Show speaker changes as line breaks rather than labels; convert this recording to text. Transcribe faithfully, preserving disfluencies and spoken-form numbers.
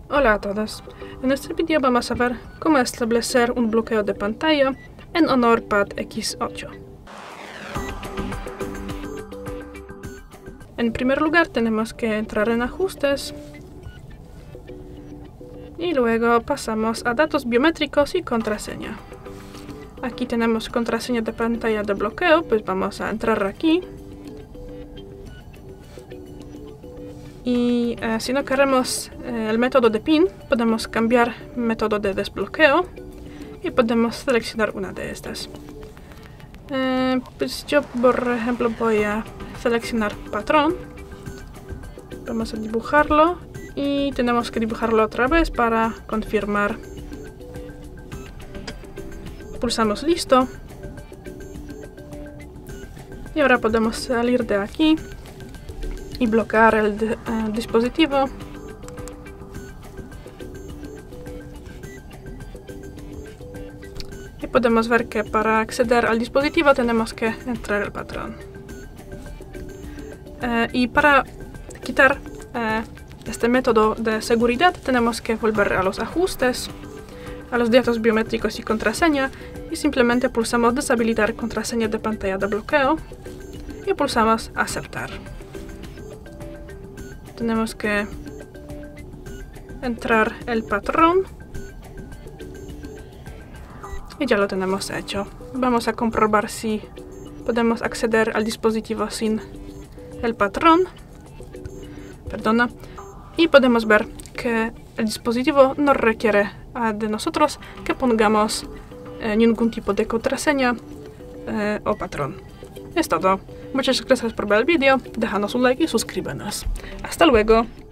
Hola a todos. En este vídeo vamos a ver cómo establecer un bloqueo de pantalla en Honor Pad equis ocho. En primer lugar tenemos que entrar en Ajustes y luego pasamos a Datos biométricos y Contraseña. Aquí tenemos contraseña de pantalla de bloqueo, pues vamos a entrar aquí. Y eh, si no queremos eh, el método de PIN, podemos cambiar método de desbloqueo y podemos seleccionar una de estas. Eh, pues yo, por ejemplo, voy a seleccionar patrón. Vamos a dibujarlo y tenemos que dibujarlo otra vez para confirmar. Pulsamos listo. Y ahora podemos salir de aquí y bloquear el de, uh, dispositivo. Y podemos ver que para acceder al dispositivo tenemos que entrar el patrón. Uh, y para quitar uh, este método de seguridad tenemos que volver a los ajustes, a los datos biométricos y contraseña, y simplemente pulsamos deshabilitar contraseña de pantalla de bloqueo y pulsamos aceptar. Tenemos que entrar el patrón y ya lo tenemos hecho. Vamos a comprobar si podemos acceder al dispositivo sin el patrón. Perdona. Y podemos ver que el dispositivo no requiere uh, de nosotros que pongamos uh, ningún tipo de contraseña uh, o patrón. Es todo. Muchas gracias por ver el vídeo, déjanos un like y suscríbanos. Hasta luego.